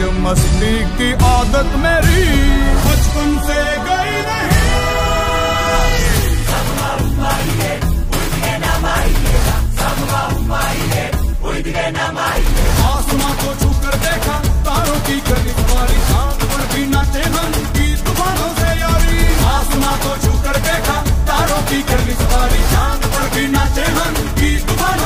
मस्ती की आदत मेरी बचपन से गई नहीं। आसमां को छूकर देखा तारों की गली सवारी, चांद पर भी नाचे हम की तूफानों से यारी। आसमां को छूकर देखा तारों की गली सवारी, चांद पर भी नाचे हम की तूफानों